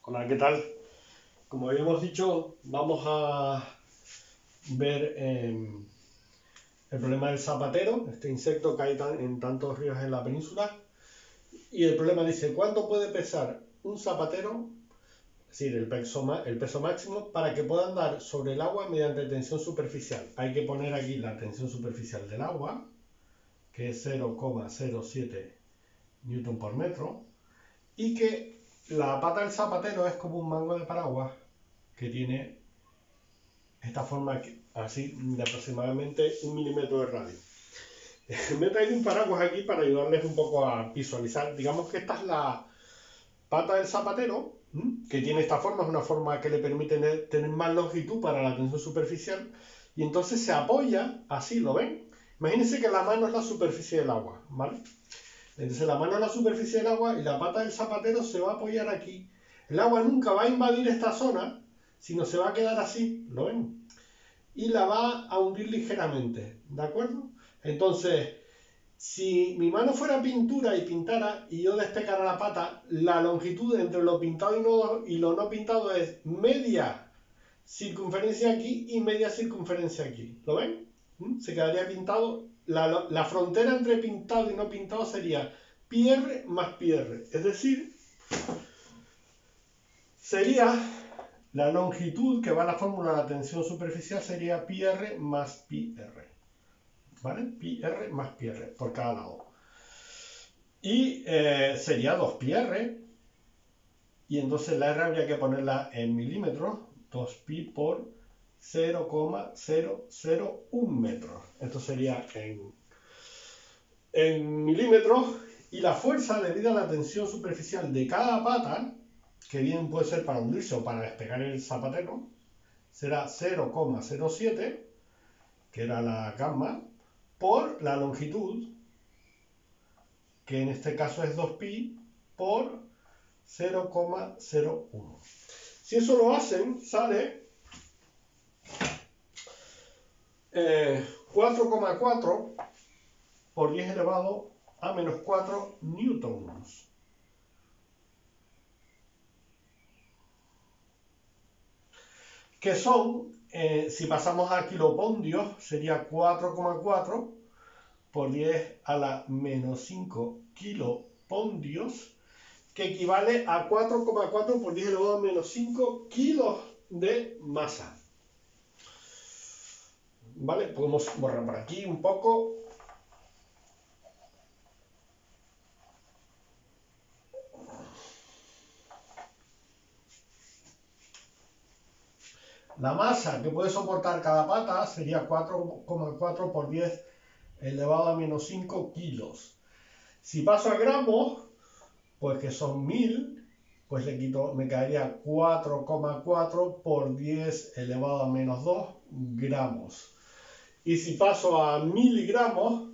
Hola, ¿qué tal? Como habíamos dicho, vamos a ver el problema del zapatero, este insecto que hay en tantos ríos en la península. Y el problema dice, ¿cuánto puede pesar un zapatero, es decir, el peso máximo, para que pueda andar sobre el agua mediante tensión superficial? Hay que poner aquí la tensión superficial del agua, que es 0,07 newton por metro, y que la pata del zapatero es como un mango de paraguas que tiene esta forma así de aproximadamente 1 milímetro de radio. Me he traído un paraguas aquí para ayudarles un poco a visualizar. Digamos que esta es la pata del zapatero, que tiene esta forma, es una forma que le permite tener más longitud para la tensión superficial, y entonces se apoya así, ¿lo ven? Imagínense que la mano es la superficie del agua, ¿vale? Entonces la mano es la superficie del agua y la pata del zapatero se va a apoyar aquí. El agua nunca va a invadir esta zona, sino se va a quedar así, ¿lo ven? Y la va a hundir ligeramente, ¿de acuerdo? Entonces, si mi mano fuera pintura y pintara y yo despecara la pata, la longitud entre lo pintado y lo no pintado es media circunferencia aquí y media circunferencia aquí. ¿Lo ven? Se quedaría pintado. La frontera entre pintado y no pintado sería PR más PR. Es decir, sería la longitud que va a la fórmula de la tensión superficial sería PR más PR. ¿Vale? PR más PR por cada lado. Y sería 2πr. Y entonces la R habría que ponerla en milímetros. 2pi por 0,001 metros. Esto sería en milímetros. Y la fuerza debido a la tensión superficial de cada pata, que bien puede ser para hundirse o para despegar el zapatero, será 0,07, que era la gamma, por la longitud, que en este caso es 2pi, por 0,01. Si eso lo hacen, sale 4,4 por 10 elevado a menos 4 newtons. Que son, si pasamos a kilopondios, sería 4,4 por 10 a la menos 5 kilopondios, que equivale a 4,4 por 10 elevado a menos 5 kilos de masa. ¿Vale? Podemos borrar por aquí un poco. La masa que puede soportar cada pata sería 4,4 por 10 elevado a menos 5 kilos. Si paso a gramos, pues que son 1000, pues le quito, me quedaría 4,4 por 10 elevado a menos 2 gramos. Y si paso a miligramos,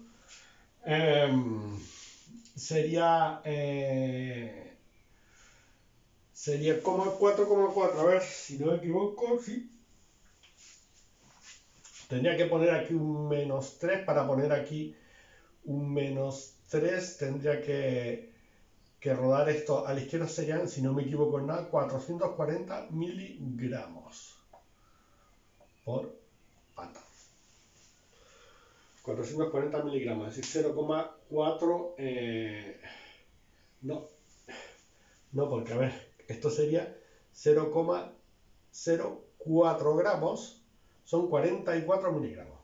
sería 4,4, a ver si no me equivoco, sí. Tendría que poner aquí un menos 3 para poner aquí un menos 3. Tendría que rodar esto a la izquierda, serían, si no me equivoco en nada, 440 miligramos por pata. 440 miligramos, es decir, 0,4. No, porque a ver, esto sería 0,04 gramos. Son 44 miligramos.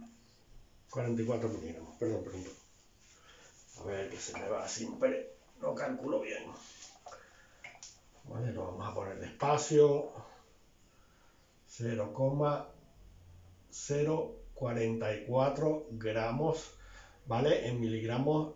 44 miligramos, perdón. A ver, que se me va siempre, no calculo bien. Vale, lo vamos a poner despacio. 0,044 gramos, ¿vale? En miligramos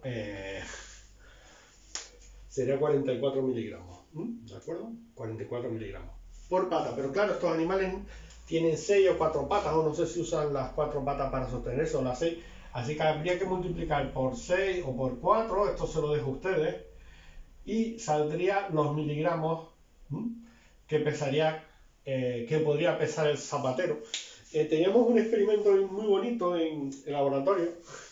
sería 44 miligramos, ¿de acuerdo? 44 miligramos por pata, pero claro, estos animales tienen 6 o 4 patas, o no sé si usan las 4 patas para sostenerse o las 6, así que habría que multiplicar por 6 o por 4, esto se lo dejo a ustedes, y saldría los miligramos que pesaría, que podría pesar el zapatero. Teníamos un experimento muy bonito en el laboratorio,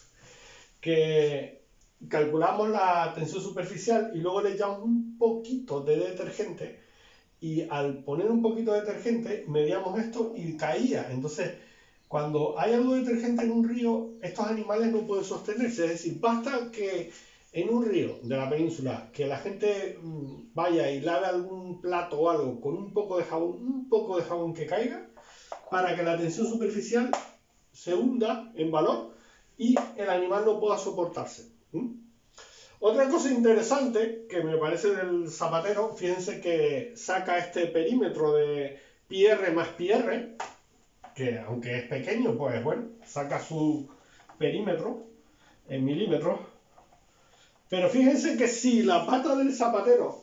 que calculamos la tensión superficial y luego le echamos un poquito de detergente y al poner un poquito de detergente medíamos esto y caía. Entonces, cuando hay algo de detergente en un río, estos animales no pueden sostenerse. Es decir, basta que en un río de la península que la gente vaya y lave algún plato o algo con un poco de jabón que caiga, para que la tensión superficial se hunda en valor y el animal no pueda soportarse. Otra cosa interesante que me parece del zapatero, fíjense que saca este perímetro de PR más PR, que aunque es pequeño, pues bueno, saca su perímetro en milímetros. Pero fíjense que si la pata del zapatero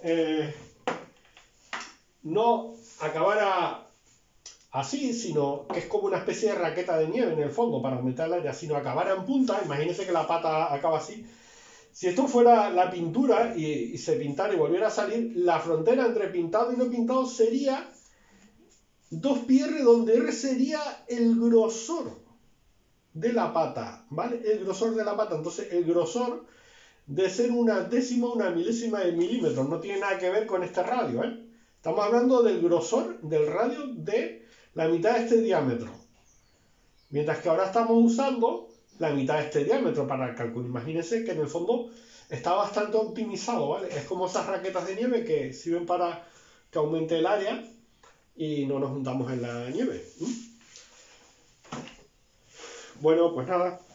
no acabara así, sino que es como una especie de raqueta de nieve en el fondo para aumentar el área, sino acabara en punta, imagínense que la pata acaba así. Si esto fuera la pintura y se pintara y volviera a salir, la frontera entre pintado y no pintado sería 2πr, donde R sería el grosor de la pata, ¿vale? El grosor de la pata. Entonces, el grosor de ser una décima, una milésima de milímetro, no tiene nada que ver con este radio, ¿eh? Estamos hablando del grosor del radio de la mitad de este diámetro. Mientras que ahora estamos usando la mitad de este diámetro para el cálculo. Imagínense que en el fondo está bastante optimizado, ¿vale? Es como esas raquetas de nieve que sirven para que aumente el área y no nos juntamos en la nieve. Bueno, pues nada.